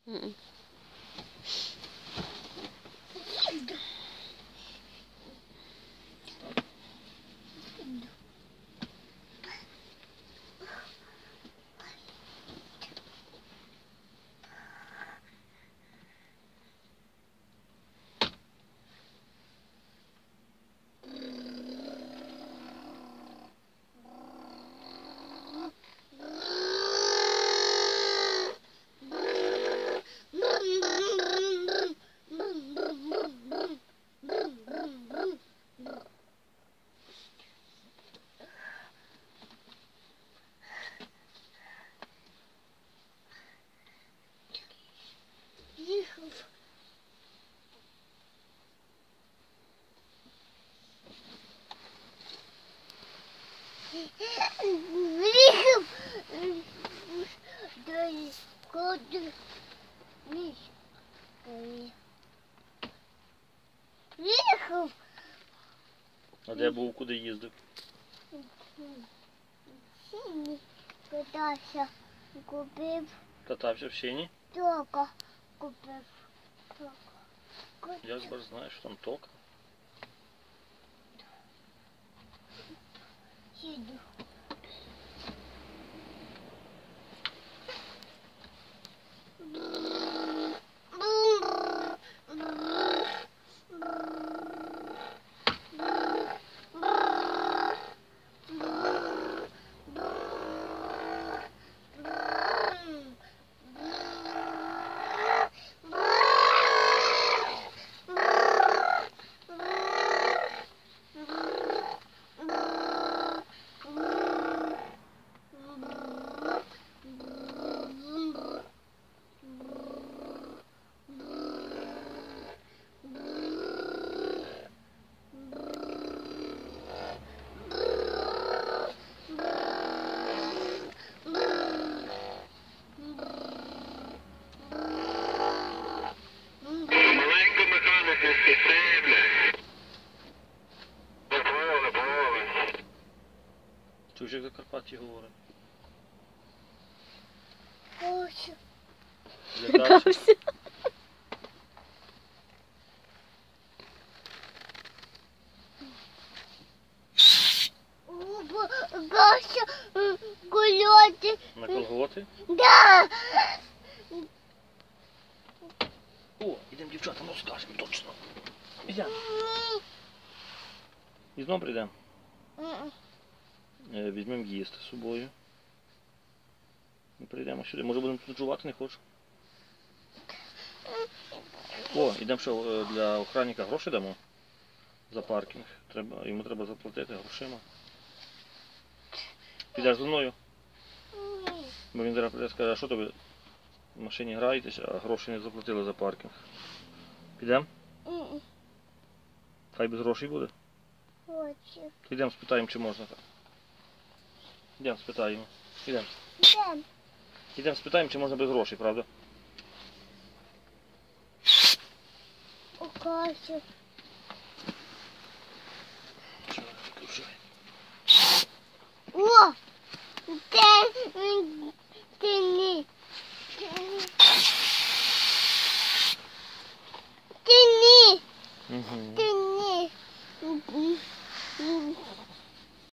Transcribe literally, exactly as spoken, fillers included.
М-м. А де був, куди їздив? Катався, купив. Катався в сіні? Тока купив. Тока. Як ж знаєш, що там тока? Їду. Чуєш, як Закарпаття говорить? Хочу. Лякався. Гася гуляти. На колготи? Да. О, ідемо дівчатам розкажемо, точно. Ідемо. І знову прийдемо. Е, Візьмемо їсти з собою. І прийдемо сюди. Може будемо тут ночувати, не хочу. О, ідемо ще е, для охранника гроші дамо. За паркінг. Треба, йому треба заплатити грошима. Підеш зі мною? Бо він зараз прийде і скаже, а що тобі в машині граєтесь, а гроші не заплатили за паркінг. Підемо? Хай без грошей буде. Хочу. Йдемо спитаємо, чи можна так. Йдемо спитаємо. Йдемо. Йдемо. Йдемо спитаємо, чи можна без грошей, правда? У Касю.